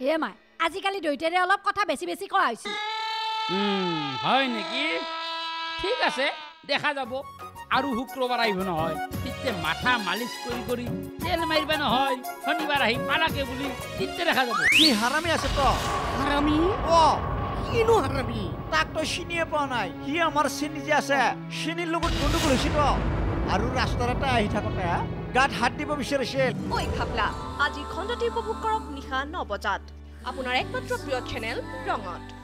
হে মাই আজিকালি দুইটাৰে অলপ কথা বেছি বেছি কোৱা হৈছে হয় নেকি ঠিক আছে দেখা যাব আৰু শুক্ৰবাৰ আহিব নহয় তেতিয়া মাথা মালিচ কৰি কৰি তেল মাৰিবা নহয় শনিবাৰ আহি পালাকে বুলি তেতিয়া দেখা যাব কি হাৰামি আছে তো হাৰামি অ কিনো হাৰামি তাক তো চিনিয়ে পোৱা নাই সি আমাৰ চিনি যে আছে চিনিৰ লগত গণ্ডগোল হৈছে তো আৰু ৰাস্তাতে আহি থাকোতে গাত হাত দিব বিচাৰিছিল ঐ খাপলা আজি খণ্ডটি উপভোগ কৰক নিশা 9 বজাত আপোনাৰ একমাত্ৰ প্ৰিয় চেনেল ৰঙত